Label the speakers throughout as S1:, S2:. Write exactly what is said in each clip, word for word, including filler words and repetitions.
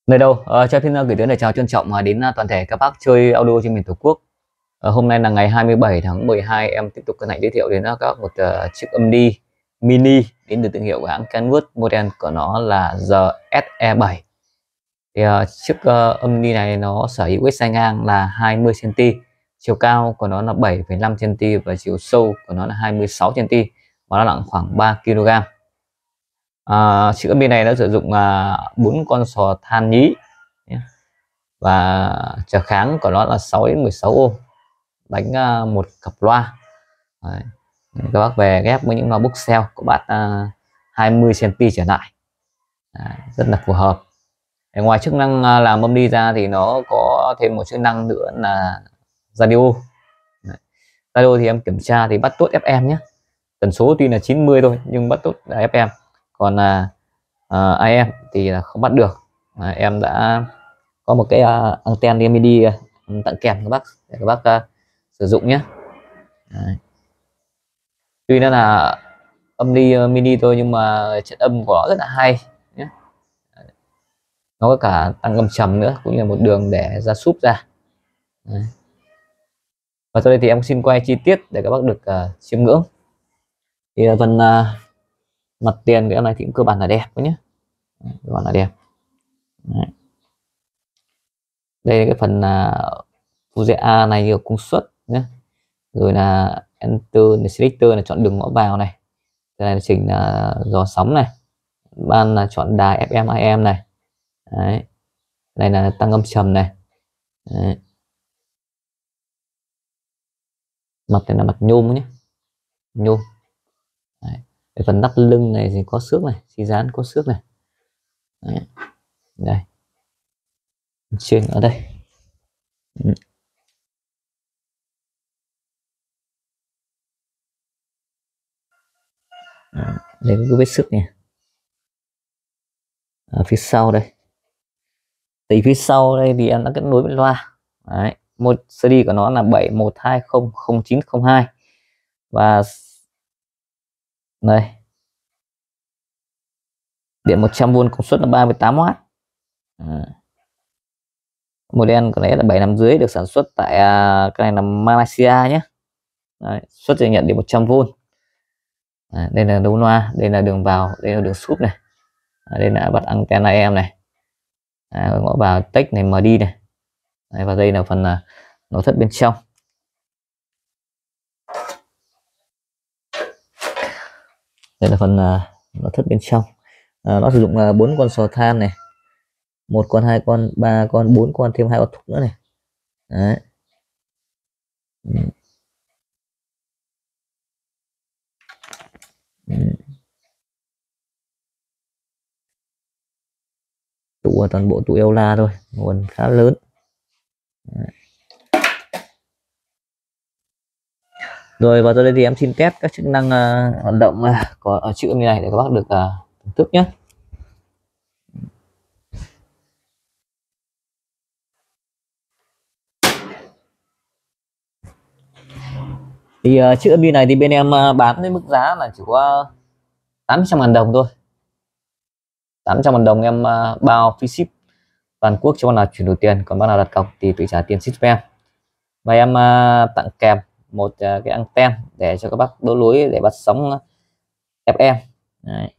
S1: Nơi đâu, ờ, cho xin gửi tới lời chào trân trọng mà đến à, toàn thể các bác chơi audio trên miền Tổ quốc. Ờ, hôm nay là ngày hai mươi bảy tháng mười hai, em tiếp tục cân hạnh giới thiệu đến à, các một uh, chiếc âm đi mini đến từ thương hiệu của hãng Kenwood, model của nó là giê ét e bảy. Thì uh, chiếc uh, âm đi này nó sở hữu xay ngang là hai mươi xăng-ti-mét, chiều cao của nó là bảy phẩy năm xăng-ti-mét và chiều sâu của nó là hai mươi sáu xăng-ti-mét và nó nặng khoảng ba ki lô gam. À, chiếc âm đi này nó sử dụng bốn uh, con sò than nhí và trở kháng của nó là sáu đến mười sáu ohm, đánh uh, một cặp loa. Đấy. Các bác về ghép với những loa Boxel của bạn uh, hai mươi xăng-ti-mét trở lại. Đấy, rất là phù hợp. Để ngoài chức năng uh, làm âm đi ra thì nó có thêm một chức năng nữa là radio. Đấy. Radio thì em kiểm tra thì bắt tốt ép em nhé, tần số tuy là chín mươi thôi nhưng bắt tốt là ép em, còn là uh, a em thì là không bắt được. Đấy, em đã có một cái uh, anten mini uh, tặng kèm các bác để các bác uh, sử dụng nhé. Đấy. Tuy nó là âm đi uh, mini thôi nhưng mà chất âm của nó rất là hay nhé. Nó có cả tăng âm trầm nữa, cũng như là một đường để ra súp ra. Đấy. Và sau đây thì em xin quay chi tiết để các bác được uh, chiêm ngưỡng. Thì uh, phần uh, mặt tiền của em này thì cũng cơ bản là đẹp nhé, cơ bản là đẹp. Đấy. Đây là cái phần uh, Fuji A này nhiều công suất nhé, rồi là enter selector là chọn đường ngõ vào này, cái này là chỉnh là dò sóng này, ban là chọn đài ép em a em này. Đấy. Đây là tăng âm trầm này. Đấy. Mặt này là mặt nhôm nhé, nhôm. Đấy. Cái phần nắp lưng này thì có xước này, xi dán có xước này. Đấy. Đây trên ở đây. Ừ. Đây có cái vết xước này ở phía sau đây. Thì phía sau đây thì em đã kết nối với loa. Đấy. Một xê đê của nó là bảy một hai không không chín không hai và đây điện một trăm vôn, công suất là ba mươi tám oát. À. Model của này là bảy năm dưới, được sản xuất tại uh, cái này là Malaysia nhé. Đấy, xuất trình nhận điện một trăm vôn. À, đây là đấu loa, đây là đường vào, đây là đường súp này. À, đây là bắt anten a em này. À, ngõ vào tech này em đê này. Đấy, và đây là phần uh, nội thất bên trong. Đây là phần uh, nội thất bên trong. À, nó sử dụng uh, bốn con sò than này, một con, hai con, ba con, bốn con, thêm hai con thúc nữa này. Đấy. Ừ. Ừ. Tụ toàn bộ tụ eo la thôi, nguồn khá lớn. Đấy. Rồi vào đây thì em xin test các chức năng uh, hoạt động uh, có ở chữ như này để các bác được uh, thưởng thức nhé. Thì uh, chiếc âm đi này thì bên em uh, bán với mức giá là chỉ có tám trăm ngàn đồng thôi. tám trăm ngàn đồng em uh, bao phí ship toàn quốc cho bác nào chuyển đổi tiền, còn bác nào đặt cọc thì tự trả tiền ship cho em. Và em uh, tặng kèm một uh, cái anten để cho các bác đấu lối để bắt sóng uh, ép em. Đấy.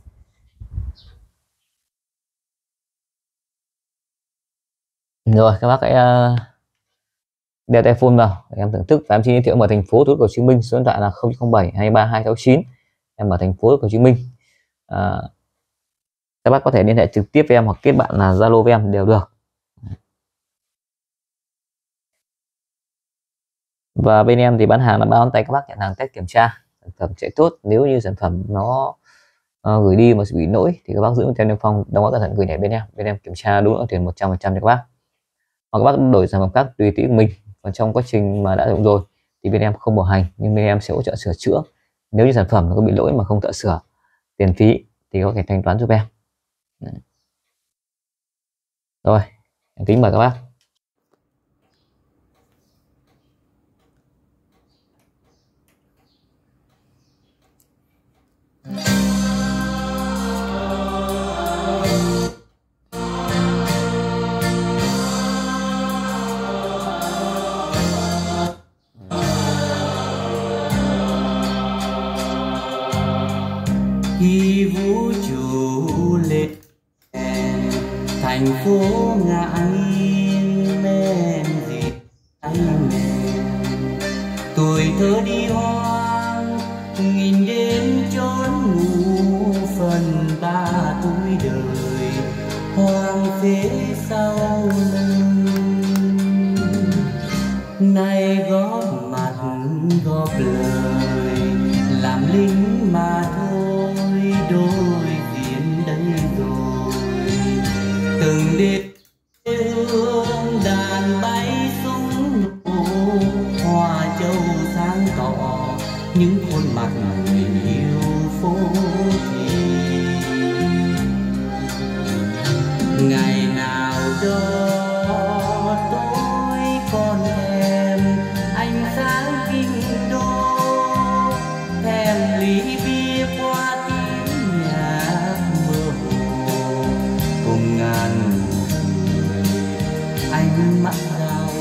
S1: Rồi các bác hãy uh, đeo tai phone vào để em thưởng thức. Và em xin giới thiệu ở thành phố Thủ Đức Hồ Chí Minh, số điện thoại là không không bảy hai ba hai sáu chín. Em ở thành phố Hồ Chí Minh. À, các bác có thể liên hệ trực tiếp với em hoặc kết bạn là Zalo với em đều được. Và bên em thì bán hàng là bao ăn tay, các bác nhận hàng test kiểm tra sản phẩm chạy tốt. Nếu như sản phẩm nó uh, gửi đi mà bị lỗi thì các bác giữ một tem niêm phong, đóng gói cẩn thận gửi lại bên em. Bên em kiểm tra đúng lượng tiền một trăm phần trăm cho các bác. Hoặc các bác đổi sản phẩm khác tùy ý của mình. Còn trong quá trình mà đã dùng rồi thì bên em không bảo hành, nhưng bên em sẽ hỗ trợ sửa chữa. Nếu như sản phẩm nó có bị lỗi mà không thợ sửa, tiền phí thì có thể thanh toán giúp em. Đấy. Rồi em kính mời các bác.
S2: thành phố ngã nghiêng men dịp tay mèo. Tuổi thơ đi hoang nghìn đêm trốn ngủ, phần ba tuổi đời hoang phế sau lưng. Nay góp mặt góp lời làm lính mà thôi, đôi diện đây rồi. Từng đêm hương đàn bay súng nổ, hoa châu sáng tỏ những khuôn mặt người yêu phố thị. Ngày nào đó tôi còn thèm ánh sáng kinh đô, thèm ly bia qua tiếng nhạc mơ hồ, cùng ngàn người ánh mắt dài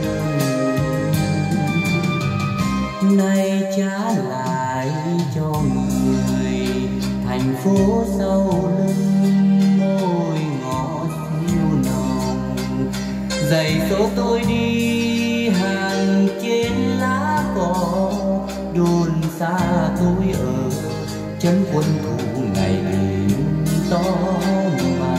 S2: nhường. Nay trả lại cho người thành phố sau lưng, môi ngõ siêu nồng dạy dỗ tôi đi hàng trên lá cỏ, đồn xa tôi ở chân quân thủ ngày đêm to mặt.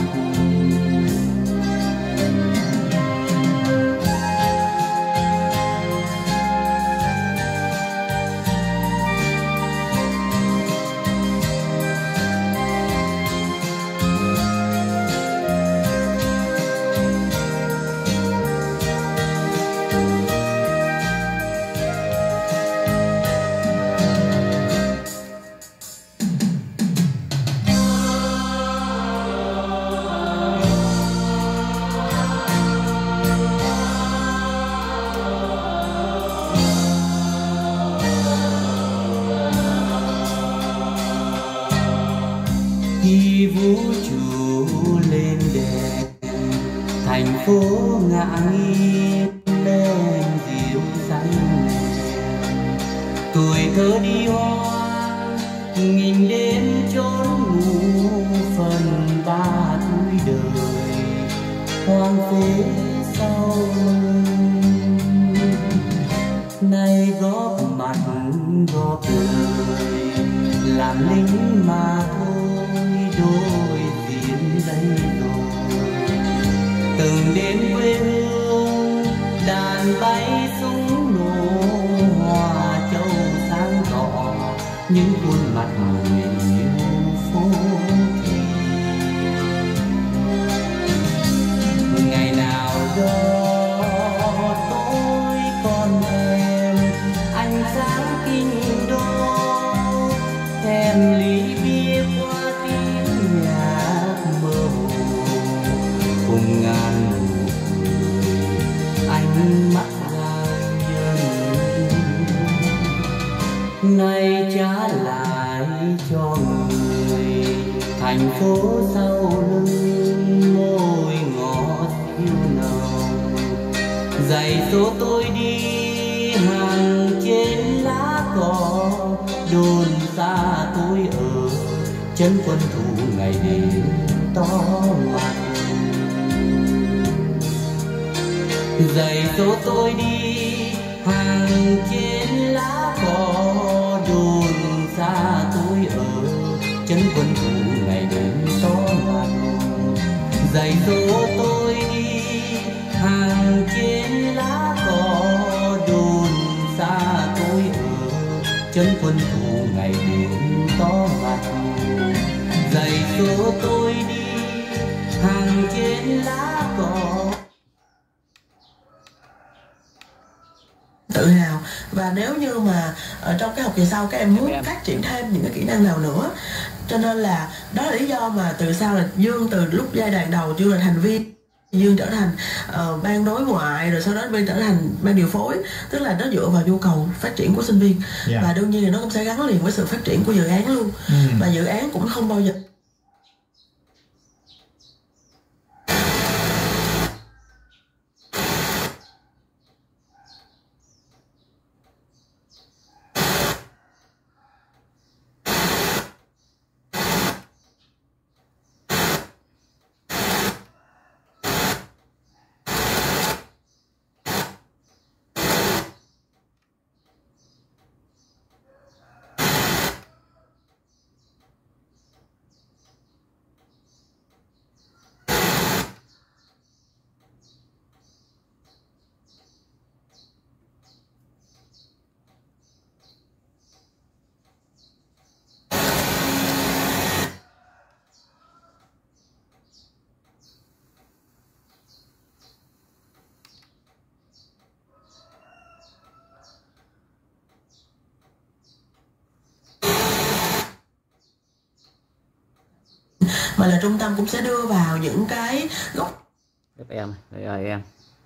S2: Khi vũ trụ lên đèn, thành phố ngã nghiêng lên dịu xanh mèo. Tuổi thơ đi hoang nghìn đêm trốn ngủ, phần ba tuổi đời hoang phế sau lưng. Nay góp mặt góp lời làm lính mà thôi, đôi diện đây rồi. Từng đêm quê hương đàn bay súng nổ, hoa châu sáng tỏ những khuôn mặt người yêu phố thị. Ngày nào đó tôi còn thèm ánh sáng kinh đô, thèm ly bia qua tiếng nhạc mơ hồ, cùng ngàn nụ cười ánh mắt dài dần. Nay trả lại cho người thành phố sau lưng, môi ngõ siêu nồng dạy dỗ tôi đi hàng trên lá cỏ, đồn xa tôi ở chân quân thủ ngày đêm to mặt. Dạy dỗ tôi đi hàng trên lá cỏ, đồn xa tôi ở chân quân thủ ngày đêm to mặt. Dạy dỗ tôi đi hàng trên lá cỏ, đồn xa tôi ở chân quân thủ ngày đêm to mặt. Dạy dỗ tôi đi hàng trên lá cỏ.
S3: Tự hào. Và nếu như mà ở trong cái học kỳ sau các em muốn phát triển thêm những cái kỹ năng nào nữa, cho nên là đó là lý do mà từ sau là Dương từ lúc giai đoạn đầu Dương là thành viên, Dương trở thành uh, ban đối ngoại, rồi sau đó bên trở thành ban điều phối, tức là nó dựa vào nhu cầu phát triển của sinh viên. Yeah. Và đương nhiên là nó cũng sẽ gắn liền với sự phát triển của dự án luôn. Ừ. Và dự án cũng không bao giờ mà là trung tâm cũng sẽ đưa vào những cái góc
S1: em đây là em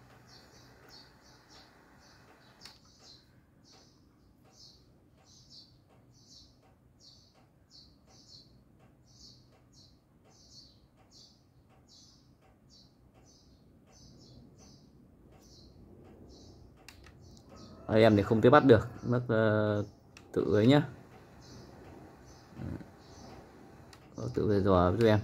S1: ở em thì không tiếp bắt được, mất uh, tự ấy nhá, tự về dò giúp em.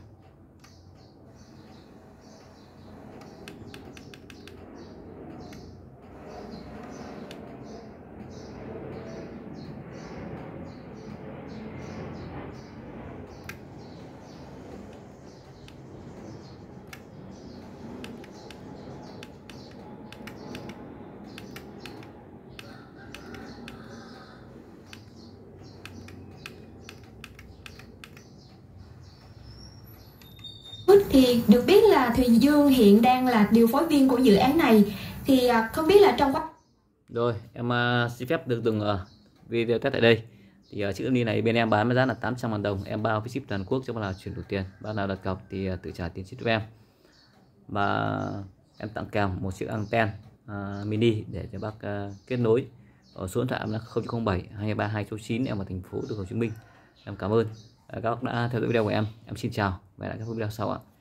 S4: Thì được biết là Thùy Dương hiện đang là điều phối viên của dự án này, thì không biết là trong quá
S1: rồi em uh, xin phép được dừng uh, video test tại đây. Thì uh, chiếc âm ly này bên em bán với giá là tám trăm ngàn đồng, em bao phí ship toàn quốc cho bạn nào chuyển đủ tiền, bạn nào đặt cọc thì uh, tự trả tiền ship giúp em. Và em tặng kèm một chiếc anten uh, mini để cho bác uh, kết nối. Ở số điện thoại là không không bảy hai ba hai số chín, em ở thành phố Hồ Chí Minh. Em cảm ơn uh, các bác đã theo dõi video của em. Em xin chào và hẹn gặp lại các video sau ạ.